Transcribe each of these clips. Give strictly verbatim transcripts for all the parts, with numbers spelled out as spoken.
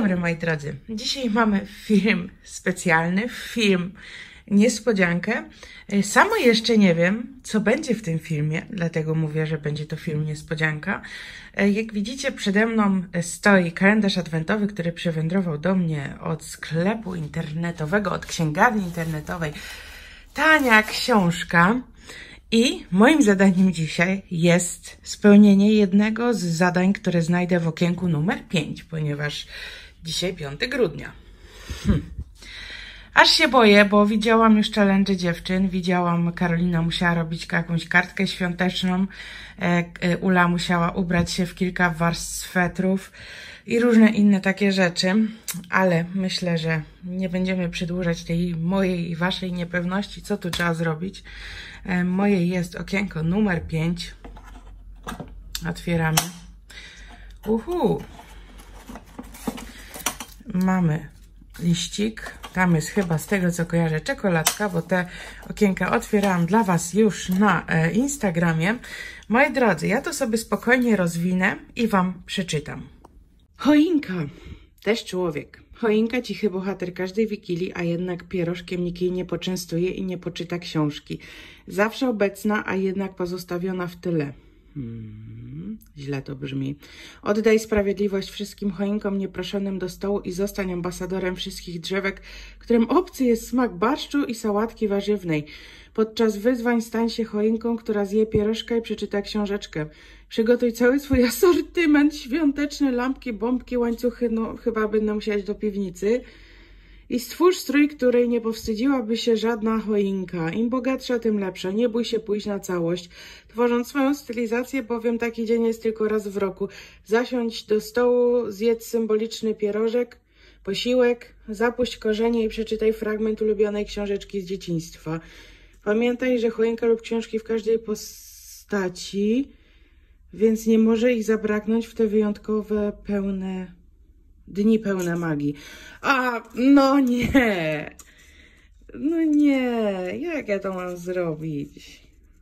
dobry, moi drodzy. Dzisiaj mamy film specjalny, film niespodziankę. Samo jeszcze nie wiem, co będzie w tym filmie, dlatego mówię, że będzie to film niespodzianka. Jak widzicie, przede mną stoi kalendarz adwentowy, który przywędrował do mnie od sklepu internetowego, od księgarni internetowej. Tania książka. I moim zadaniem dzisiaj jest spełnienie jednego z zadań, które znajdę w okienku numer pięć, ponieważ dzisiaj piątego grudnia. Hm. Aż się boję, bo widziałam już challenge dziewczyn, widziałam, Karolina musiała robić jakąś kartkę świąteczną, Ula musiała ubrać się w kilka warstw swetrów i różne inne takie rzeczy, ale myślę, że nie będziemy przedłużać tej mojej i waszej niepewności, co tu trzeba zrobić. Moje jest okienko numer pięć. Otwieramy. Uhu. Mamy liścik. Tam jest chyba, z tego co kojarzę, czekoladka, bo te okienka otwierałam dla was już na e, Instagramie. Moi drodzy, ja to sobie spokojnie rozwinę i wam przeczytam. Choinka. Też człowiek. Choinka, cichy bohater każdej wigilii, a jednak pierożkiem nikt jej nie poczęstuje i nie poczyta książki. Zawsze obecna, a jednak pozostawiona w tyle. Hmm, źle to brzmi. Oddaj sprawiedliwość wszystkim choinkom nieproszonym do stołu i zostań ambasadorem wszystkich drzewek, którym obcy jest smak barszczu i sałatki warzywnej. Podczas wyzwań stań się choinką, która zje pierożka i przeczyta książeczkę. Przygotuj cały swój asortyment, świąteczne lampki, bombki, łańcuchy, no chyba będę musiała iść do piwnicy. I stwórz strój, której nie powstydziłaby się żadna choinka. Im bogatsza, tym lepsza. Nie bój się pójść na całość. Tworząc swoją stylizację, bowiem taki dzień jest tylko raz w roku. Zasiądź do stołu, zjedz symboliczny pierożek, posiłek, zapuść korzenie i przeczytaj fragment ulubionej książeczki z dzieciństwa. Pamiętaj, że choinka lub książki w każdej postaci, więc nie może ich zabraknąć w te wyjątkowe, pełne dni pełne magii. A, no nie. No nie. Jak ja to mam zrobić?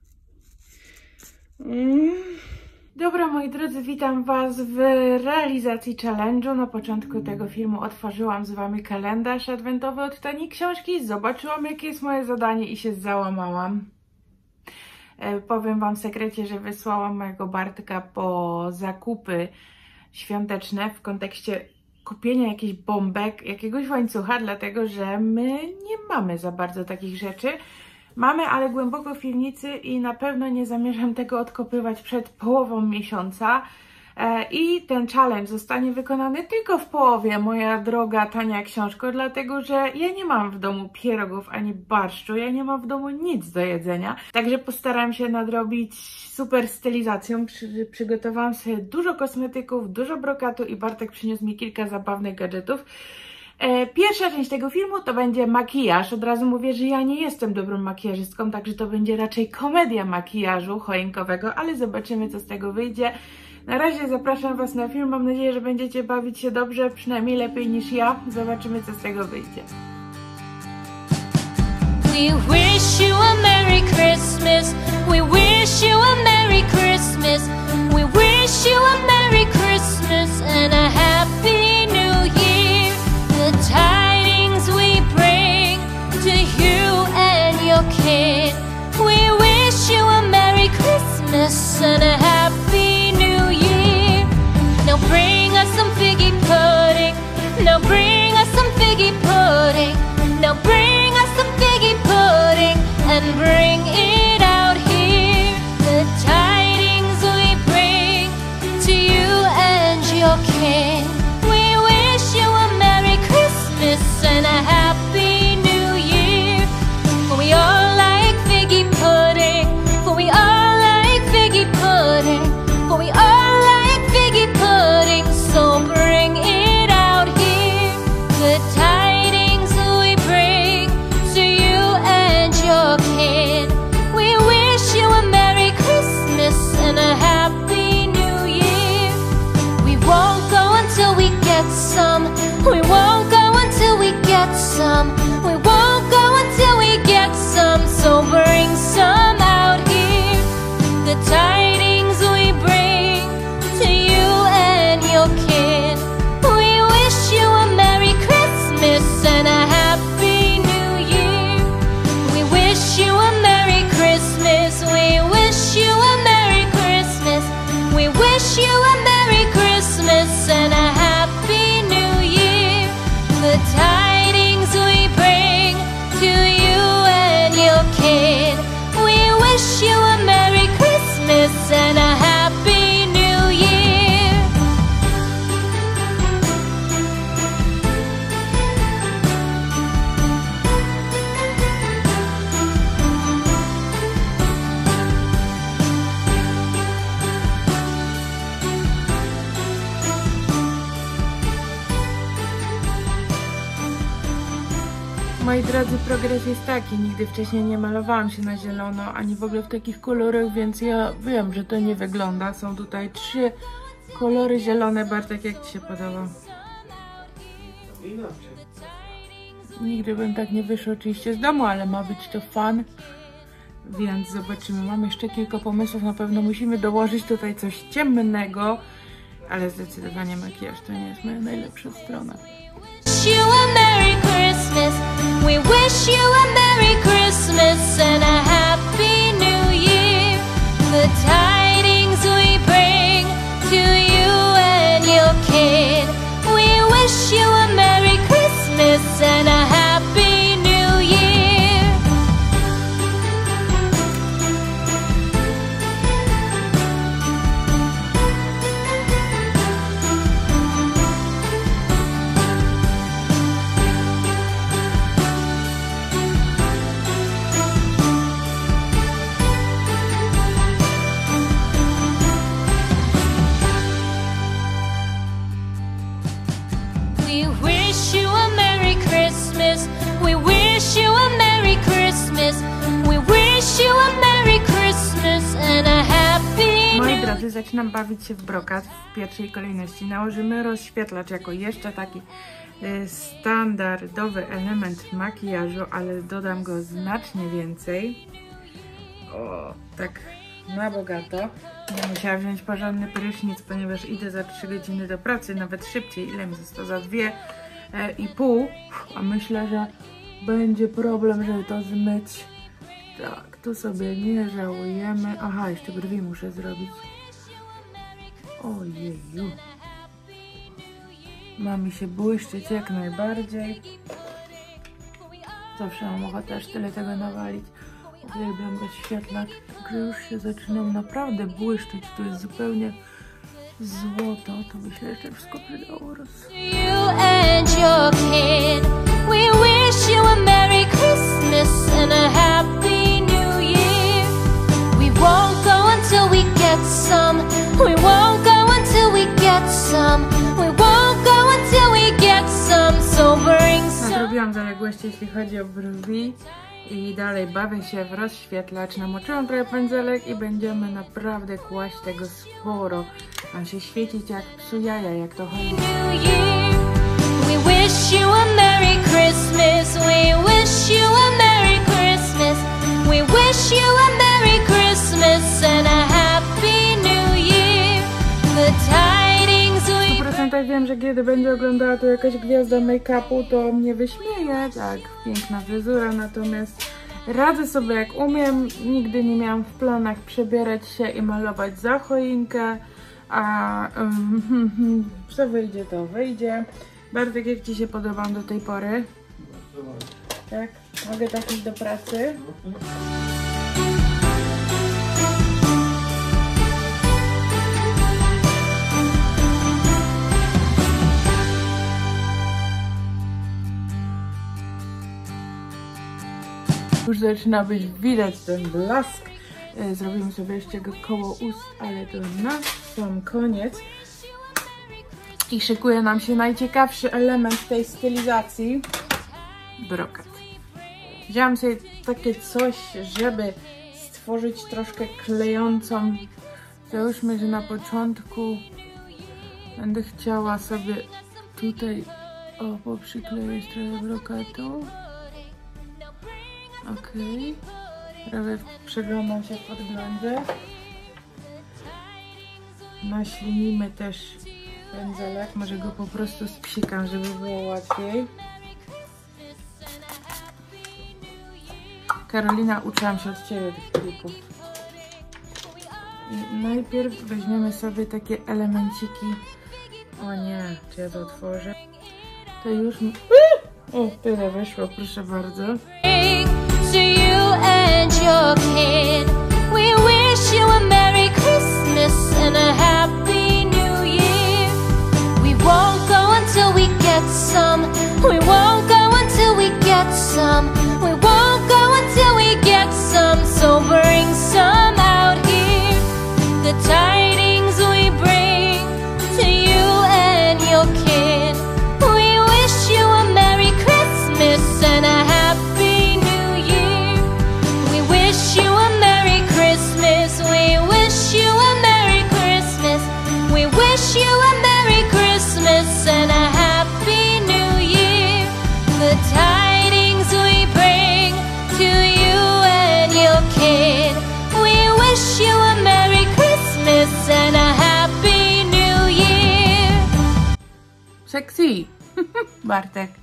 Mm. Dobra, moi drodzy, witam was w realizacji challenge'u. Na początku tego filmu otworzyłam z wami kalendarz adwentowy od Tani Książki. Zobaczyłam, jakie jest moje zadanie i się załamałam. E, powiem wam w sekrecie, że wysłałam mojego Bartka po zakupy świąteczne w kontekście kupienia jakichś bombek, jakiegoś łańcucha, dlatego że my nie mamy za bardzo takich rzeczy. Mamy, ale głęboko w piwnicy i na pewno nie zamierzam tego odkopywać przed połową miesiąca. E, I ten challenge zostanie wykonany tylko w połowie, moja droga Tania Książko, dlatego że ja nie mam w domu pierogów ani barszczu, ja nie mam w domu nic do jedzenia. Także postaram się nadrobić super stylizacją. Przy, przygotowałam sobie dużo kosmetyków, dużo brokatu i Bartek przyniósł mi kilka zabawnych gadżetów. Pierwsza część tego filmu to będzie makijaż. Od razu mówię, że ja nie jestem dobrą makijażystką, także to będzie raczej komedia makijażu choinkowego, ale zobaczymy, co z tego wyjdzie. Na razie zapraszam was na film, mam nadzieję, że będziecie bawić się dobrze, przynajmniej lepiej niż ja. Zobaczymy, co z tego wyjdzie. We wish you a Merry Christmas. We wish you a Merry Christmas. We wish you a Merry Christmas and a Happy New Year. The tidings we bring to you and your kid. We wish you a Merry Christmas and a Happy New Year. Now bring us some figgy pudding. Now bring us some figgy pudding. Now bring us some figgy pudding and bring it out here. The tidings we bring to you and your kid. We wish you a Merry Christmas and a Happy New Year. For we all like figgy pudding. For we all like figgy pudding. For we all like figgy pudding. So bring it out here. The tidings we bring to you and your kid. We wish you a Merry Christmas and a Happy New Year. We won't go until we get some. We won't go until we get some. We won't go until we get some. So bring some out here. The tidings we bring to you and your kid. We wish you a Moi drodzy, progres jest taki, nigdy wcześniej nie malowałam się na zielono, ani w ogóle w takich kolorach, więc ja wiem, że to nie wygląda. Są tutaj trzy kolory zielone. Bartek, jak Ci się podoba? Inaczej. Nigdy bym tak nie wyszła oczywiście z domu, ale ma być to fun. Więc zobaczymy. Mam jeszcze kilka pomysłów. Na pewno musimy dołożyć tutaj coś ciemnego, ale zdecydowanie makijaż to nie jest moja najlepsza strona. You a Merry Christmas. We wish you a Merry Christmas and a Happy New Year. The tidings we bring to you and your kid. We wish you a Merry Christmas and a Happy New Year. We wish you a Merry Christmas. We wish you a Merry Christmas. We wish you a Merry Christmas and a Happy Moi New drodzy, zaczynam bawić się w brokat. W pierwszej kolejności nałożymy rozświetlacz jako jeszcze taki y, standardowy element makijażu, ale dodam go znacznie więcej. O, tak na bogato. Nie musiałam wziąć porządny prysznic, ponieważ idę za trzy godziny do pracy, nawet szybciej. Ile mi zostało? Za dwie e, i pół. A myślę, że będzie problem, żeby to zmyć. Tak, tu sobie nie żałujemy. Aha, jeszcze brwi muszę zrobić. Ojeju. Ma mi się błyszczyć jak najbardziej. Zawsze mam ochotę aż tyle tego nawalić. Uwielbiam rozświetlacz, także już się zaczynam naprawdę błyszczyć. To jest zupełnie złoto. To by się jeszcze wszystko przydało roz... you and your kid. We wish you a Merry Christmas and a Happy New Year. We won't go until we get some. We won't go until we get some. We won't go until we get some. So bring some. Nadrobiłam zaległości, jeśli chodzi o brwi. I dalej bawię się w rozświetlacz. Namoczyłam trochę pędzelek i będziemy naprawdę kłaść tego sporo. Mam się świecić jak psu jaja, jak to chodzi. New Year. We wish you a Merry Christmas. We wish you a Merry Christmas. We wish you a Merry Christmas and a Happy New Year. The tidings we sto procent wiem, że kiedy będzie oglądała to jakaś gwiazda make-upu, to mnie wyśmieje. Tak, piękna fryzura, natomiast radzę sobie jak umiem. Nigdy nie miałam w planach przebierać się i malować za choinkę, a um, co wyjdzie, to wyjdzie. Bartek, jak Ci się podobam do tej pory? Tak? Mogę tak iść do pracy? Już zaczyna być widać ten blask. Zrobimy sobie jeszcze go koło ust, ale to na sam koniec. I szykuje nam się najciekawszy element tej stylizacji. Brokat. Wziąłam sobie takie coś, żeby stworzyć troszkę klejącą. Załóżmy, że na początku będę chciała sobie tutaj o, poprzykleić trochę brokatu. Ok. Prawie przeglądam się w podglądzie. Naślinimy też pędzelek. Może go po prostu spsikam, żeby było łatwiej. Karolina, uczyłam się od Ciebie tych trików. I najpierw weźmiemy sobie takie elemenciki. O nie, czy ja to otworzę? To już mi... O, tyle wyszło, proszę bardzo. to you and your kid. We wish you a Merry Christmas and a Happy New Year. We won't go until we get some. We won't go until we get some. We won't go until we get some. So bring some out here. The tidings we bring to you and your kid. We wish you a Merry Christmas and a Happy Sexy. Bartek.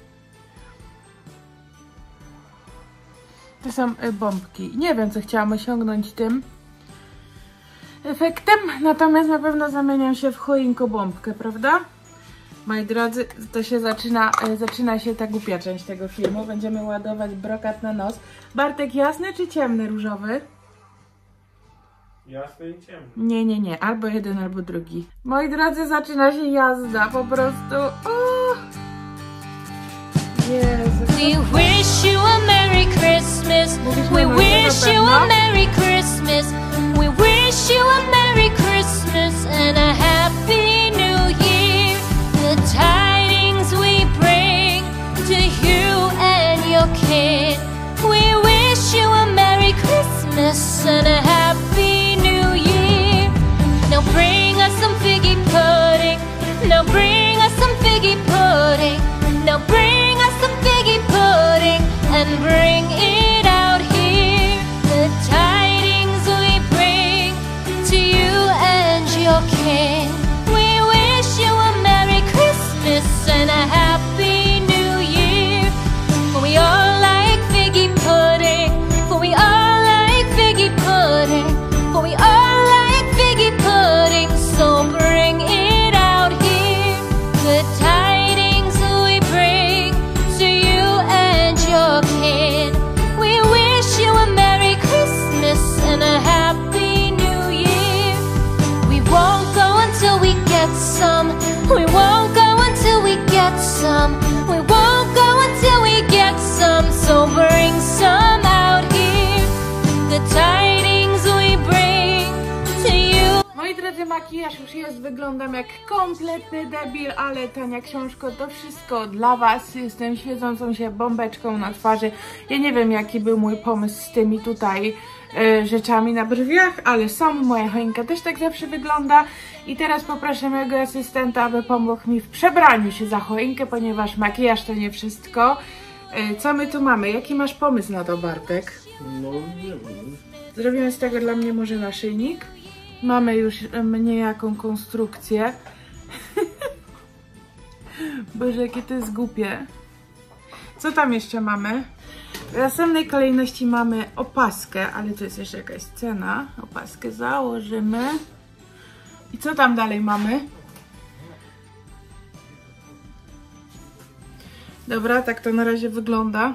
To są bombki. Nie wiem, co chciałam osiągnąć tym efektem, natomiast na pewno zamieniam się w choinko bombkę, prawda? Moi drodzy, to się zaczyna, zaczyna się ta głupia część tego filmu. Będziemy ładować brokat na nos. Bartek, jasny czy ciemny różowy? Jasny i ciemny. Nie, nie, nie. Albo jeden, albo drugi. Moi drodzy, zaczyna się jazda. Po prostu. O! Jezu. We wish you a Merry Christmas. We wish you a Merry Christmas. We wish you a Merry Christmas and a Happy New Year. The tidings we bring to you and your kid. We wish you a Merry Christmas and a Happy New Year. Now bring us some figgy pudding. Now bring us some figgy pudding. Now bring us some figgy pudding and bring it out here. The tidings we bring to you and your king. We wish you a Merry Christmas and a Happy New Year. For we all like figgy pudding. For we all like figgy pudding. For we all like figgy pudding. So bring it out here. The tidings we bring to you and your kid. We wish you a Merry Christmas and a Happy New Year. We won't go until we get some. We won't go until we get some. We won't go until we get some. So bring some out here. The tidings we bring to you. Moi drodzy, makijaż już jest, wyglądam jak kompletny debil, ale Tania Książko, to wszystko dla was. Jestem świecącą się bombeczką na twarzy. Ja nie wiem, jaki był mój pomysł z tymi tutaj y, rzeczami na brwiach, ale są. Moja choinka też tak zawsze wygląda. I teraz poproszę mojego asystenta, aby pomógł mi w przebraniu się za choinkę, ponieważ makijaż to nie wszystko. Y, co my tu mamy? Jaki masz pomysł na to, Bartek? No nie wiem. Zrobimy z tego dla mnie może naszyjnik. Mamy już niejaką konstrukcję. Boże, jakie to jest głupie. Co tam jeszcze mamy? W następnej kolejności mamy opaskę, ale to jest jeszcze jakaś cena. Opaskę założymy. I co tam dalej mamy? Dobra, tak to na razie wygląda.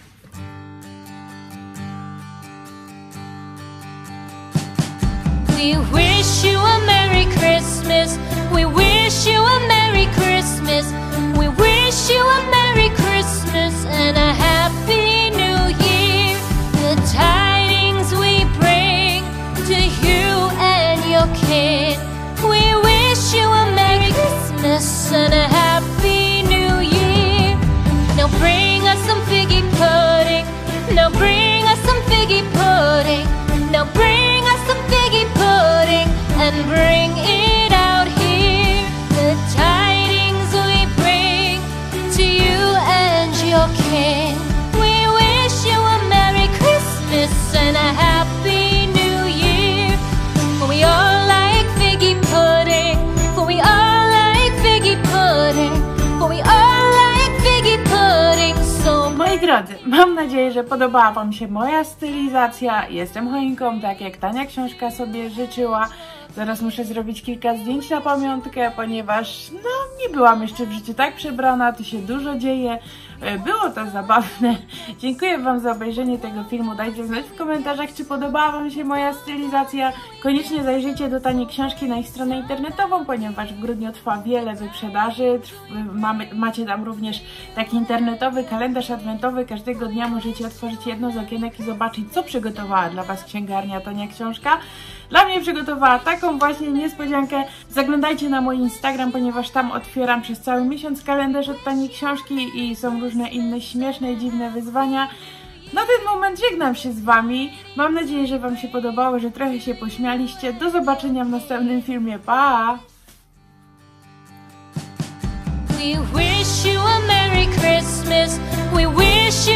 We wish you a Merry Christmas. We wish you a Merry Christmas. We wish you a Merry Christmas and a Happy New Year. The tidings we bring to you and your kid. We wish you a Merry Christmas and a Happy New Year. Now bring us some figgy pudding. Now bring us some figgy pudding. Now bring us some figgy pudding and bring it out here. The tidings we bring to you and your king. We wish you a Merry Christmas and a Happy New Year. For we all like figgy pudding. For we all like figgy pudding. For we all like figgy pudding. So Moi drodzy, mam nadzieję, że podobała wam się moja stylizacja. Jestem choinką, tak jak Tania Książka sobie życzyła. Zaraz muszę zrobić kilka zdjęć na pamiątkę, ponieważ no nie byłam jeszcze w życiu tak przebrana, tu się dużo dzieje. Było to zabawne. Dziękuję wam za obejrzenie tego filmu. Dajcie znać w komentarzach, czy podobała wam się moja stylizacja. Koniecznie zajrzyjcie do Tani Książki na ich stronę internetową, ponieważ w grudniu trwa wiele wyprzedaży. Mamy, macie tam również taki internetowy kalendarz adwentowy. Każdego dnia możecie otworzyć jedno z okienek i zobaczyć, co przygotowała dla was księgarnia Tania Książka. Dla mnie przygotowała taką właśnie niespodziankę. Zaglądajcie na mój Instagram, ponieważ tam otwieram przez cały miesiąc kalendarz od Tani Książki i są różne inne śmieszne i dziwne wyzwania. Na ten moment żegnam się z wami. Mam nadzieję, że wam się podobało, że trochę się pośmialiście. Do zobaczenia w następnym filmie. Pa! we wish you a Merry Christmas. We wish you